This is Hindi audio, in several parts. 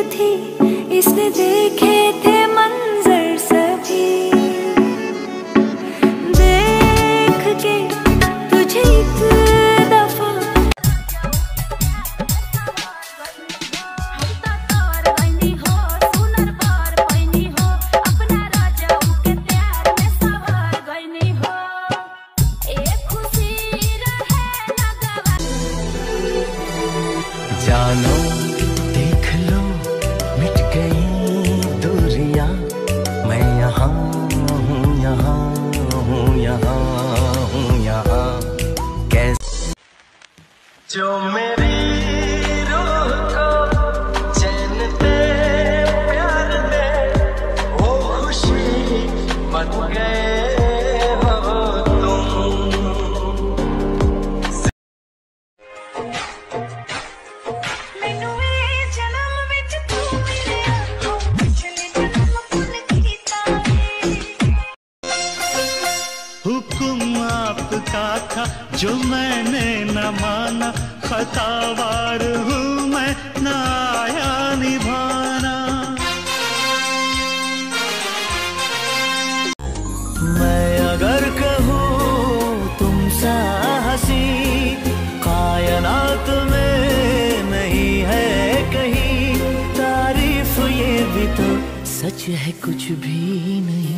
थी, इसने देखे थे मंजर सभी। देख के तुझे एक दफा जानो देख लो मिट गई दूरियां, मैं यहाँ हूँ, यहाँ हूँ, यहाँ हूँ, यहाँ कैसे जो मेरी रूह को चैन दे, प्यार दे, वो खुशी बन गए हो तुम। हुक्म आपका था जो मैंने न माना, खतावार हूँ मैं न आया निभाना। मैं अगर कहूँ तुम सा हंसी कायनात में नहीं है कहीं, तारीफ ये भी तो सच है कुछ भी नहीं।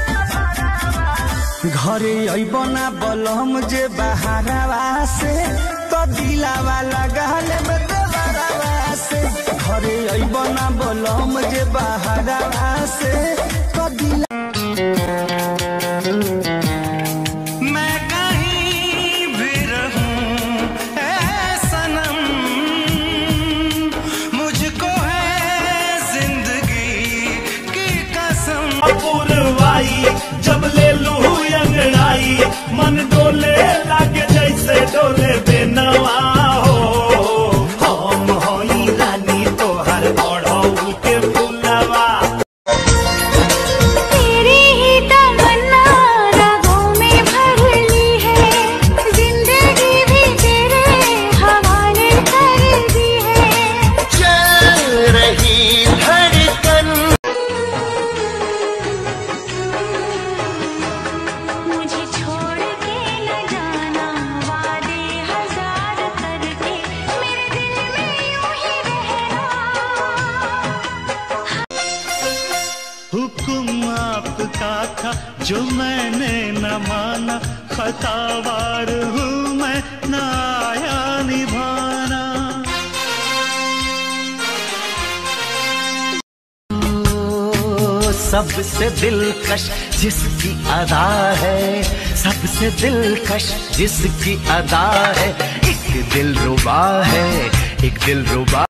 घरे अबना बलम जे बहारवा से, तो दिलावा लगाले में देवरवा से। घरे अबना बलम जे बहारवा से, तो दिला मैं कहीं भी रहूं ऐ सनम, मुझको है जिंदगी की कसम। पुरवाई जब ले लूं अंगड़ाई, मन डोले लागे जैसे डोले बेनवा हो। हम होई रानी तोहर ओढ़ौल के फुलवा। तेरी ही तमन्ना रगों में भर ली है, जिंदगी भी तेरे हवाले कर दी है। चल रही धड़कन मुझे छोड़ के न जाना, वादे हजार करके मेरे दिल में यूं ही रहना। हुक्म आपका था जो मैंने न माना, खतावार हूँ मैं न आया निभाना। सबसे दिलकश जिसकी अदा है, सबसे दिलकश जिसकी अदा है, एक दिलरुबा है, एक दिलरुबा।